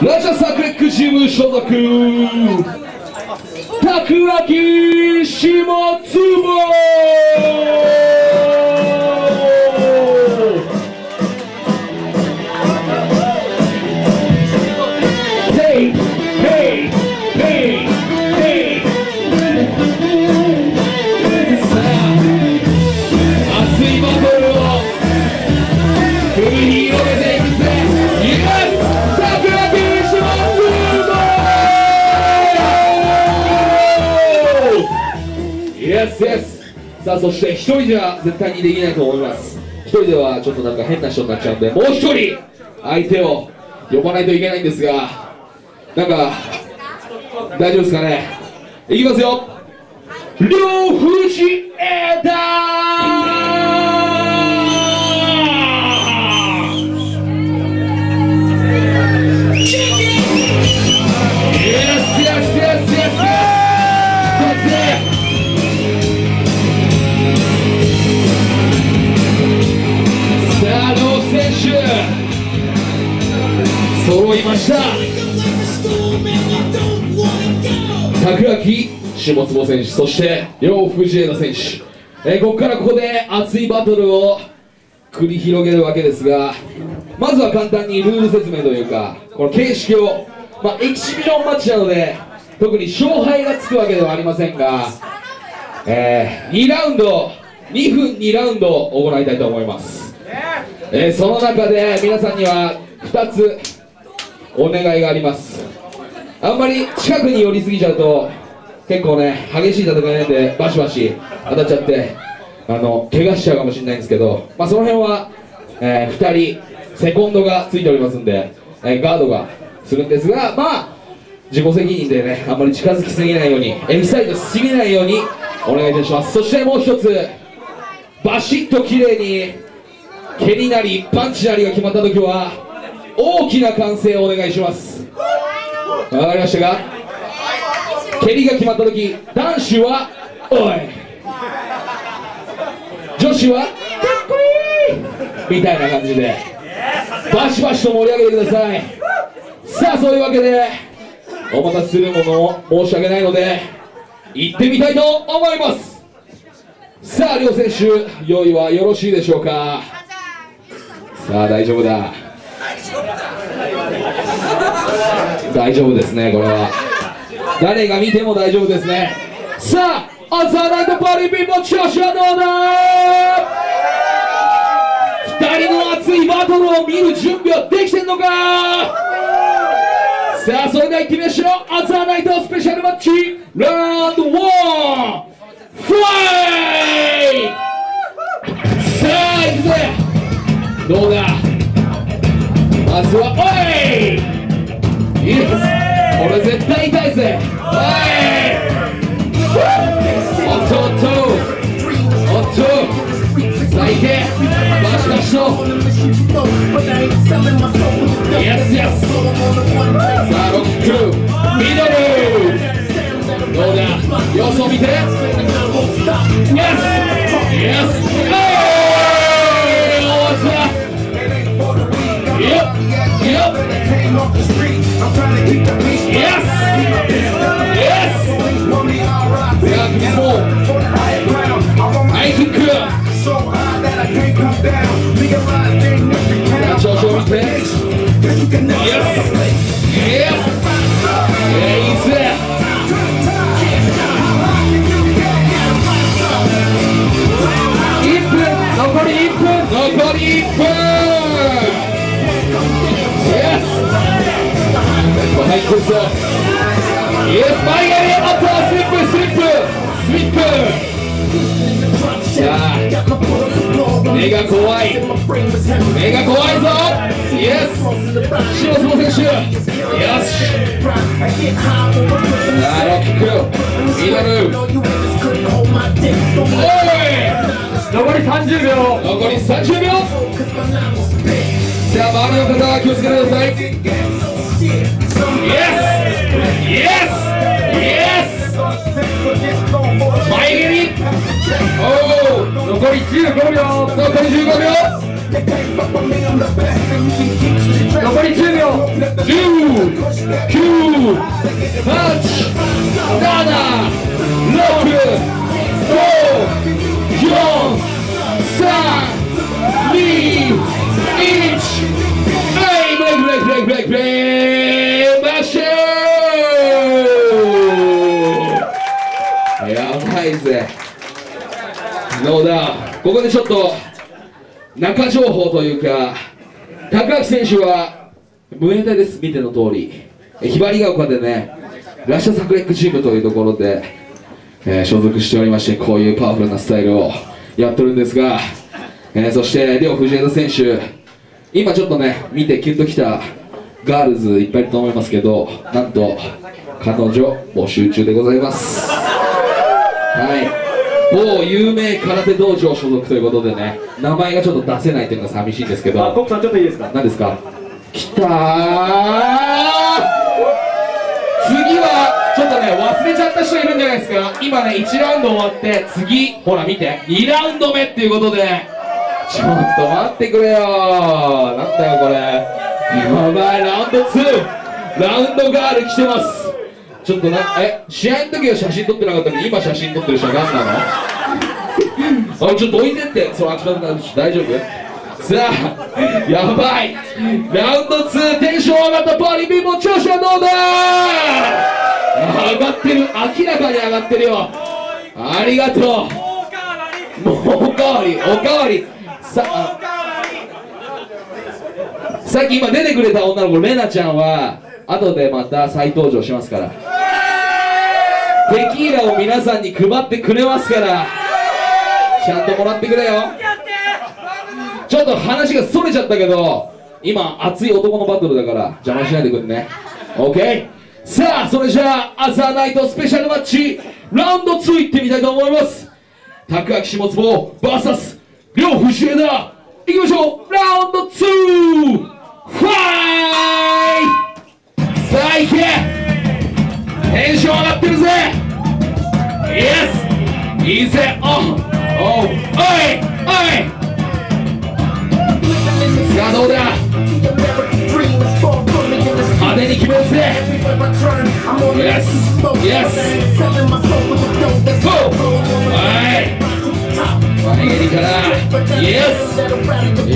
ラジャサクレックチーム所属たくらき下坪さあ、そして一人では絶対にできないと思います。一人ではちょっとなんか変な人になっちゃうんで、もう一人相手を呼ばないといけないんですが、なんか大丈夫ですかね。いきますよ。両藤枝揃いました。桜木下坪選手、そして両藤枝選手、ここで熱いバトルを繰り広げるわけですが、まずは簡単にルール説明というか、この形式を、エキシビションマッチなので特に勝敗がつくわけではありませんが、2ラウンド2分2ラウンドを行いたいと思います。その中で皆さんには2つお願いがあります。あんまり近くに寄りすぎちゃうと結構ね、激しい戦いなんでバシバシ当たっちゃって怪我しちゃうかもしれないんですけど、その辺は、2人セコンドがついておりますんで、ガードがするんですが、自己責任でね、あんまり近づきすぎないように、エキサイトしすぎないようにお願いいたします。そしてもう一つ、バシッと綺麗に蹴りなりパンチなりが決まった時は大きな歓声をお願いします。わかりましたか。蹴りが決まった時、男子はおい、女子はかっこいいみたいな感じでバシバシと盛り上げてください。さあ、そういうわけでお待たせするもの申し訳ないので行ってみたいと思います。さあ、両選手用意はよろしいでしょうか。さあ、大丈夫だ、大丈夫ですね。これは誰が見ても大丈夫ですね。さあ、アザーナイトパリピンの調子はどうだ。2人の熱いバトルを見る準備はできてんのか。さあ、それでは行ってみましょう。アザーナイトスペシャルマッチラウンド1ファイト。さあ、行くぜ。どうだ。まずはおい、いいです。これ絶対痛いぜ。おい、おっとおっとおっと、さあ行け、バシバシと。イエスイエス。さあ、ロックミドル、どうだ、様子を見て。イエスイエス。残り1分。入ってるぞ。イエス、前蹴り、あとはスリップスリップスリップ。さあ、目が怖い、目が怖いぞ。イエス、下坪選手、よし。さあ、ロッキックミドル、おい、残り30秒、残り30秒。さあ、周りの方は気をつけてください。イエスイエスイエス。前蹴り、おお、残り15秒、残り15秒、残り10秒、10、9、 やばいぜ。どうだ、ここでちょっと中情報というか、高橋選手は無縁隊です。見ての通り、ひばりが丘でね、ラッシャサクレックチームというところで、所属しておりまして、こういうパワフルなスタイルをやってるんですが、そして両藤枝選手、今ちょっとね見てキュンときたガールズいっぱいいると思いますけど、なんと彼女募集中でございます。はい、某有名空手道場所属ということでね、名前がちょっと出せないというのが寂しいんですけど。 コックさんちょっといいですか。 何ですか。きたー、次はちょっとね忘れちゃった人いるんじゃないですか。今ね1ラウンド終わって、次ほら見て2ラウンド目っていうことで、ちょっと待ってくれよー。なんだよこれ、やばい。ラウンド2、ラウンドガール来てます。ちょっと試合の時は写真撮ってなかったのに、今写真撮ってる人は何なのちょっと置いてって、その秋田さん大丈夫。さあやばい、ラウンド2、テンション上がったパリピも調子はどうだ。上がってる、明らかに上がってるよ。ありがとう。もうおかわりおかわり。さっき今出てくれた女の子レナちゃんは後でまた再登場しますから、テキーラを皆さんに配ってくれますから、ちゃんともらってくれよ。ちょっと話がそれちゃったけど、今熱い男のバトルだから邪魔しないでくんね。 OK、 さあそれじゃあアザーナイトスペシャルマッチラウンド2いってみたいと思います。高明下坪 VS 両藤枝、いきましょう。ラウンド2ファイト。さあいけ、テンション上がってるぜ。イエス、いいぜ。おいおい、さあどうだ、派手に決めるぜ。イエスイエス、ゴー。はい前蹴りからイエス、イエ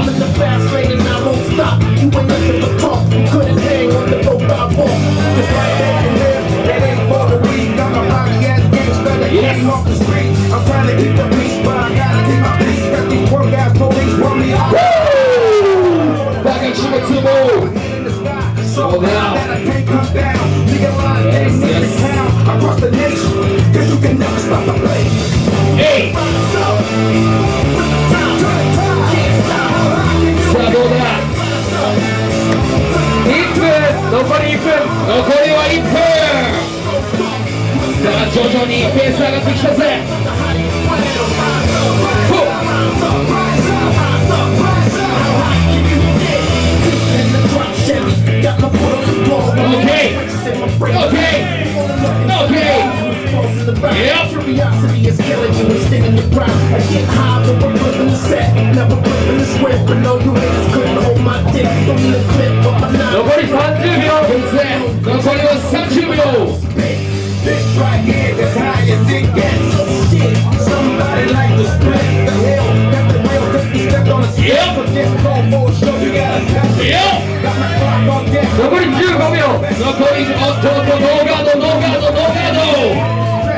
残りは1分。さあ徐々にペース上がってきたぜ。残り30秒。残りは30秒。残り15秒。残り、おっとノーガード、ノーガード、ノーガード。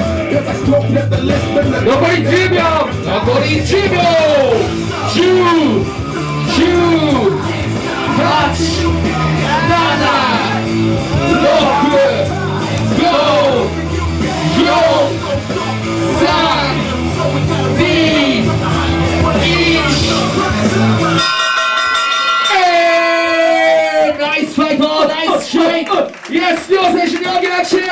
残り10秒。残り10秒。10、9、8、7、6、5、4、3、2、1。ナイスファイト、ナイスシュート。イエス、両選手に大きな拍手。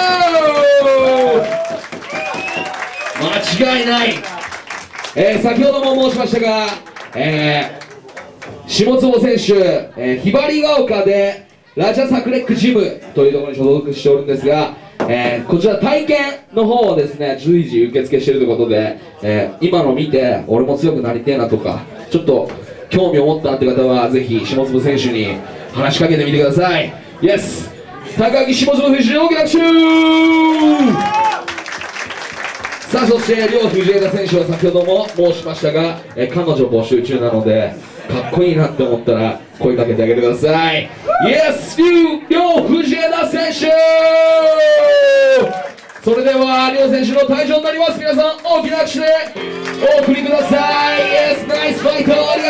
間違いない。先ほども申しましたが、下坪選手、ひばりが丘でラジャサクレックジムというところに所属しておるんですが、こちら体験の方をですね随時受付しているということで、今の見て俺も強くなりてえなとか、ちょっと興味を持ったって方はぜひ下坪選手に話しかけてみてください。 イエス。高木下妻藤枝大きな拍手。さあそして両藤枝選手は先ほども申しましたが、彼女募集中なのでかっこいいなって思ったら声かけてあげてください。イエス両藤枝選手。それでは両選手の退場になります。皆さん大きな拍手でお送りください。イエスナイスファイトありがとうございます。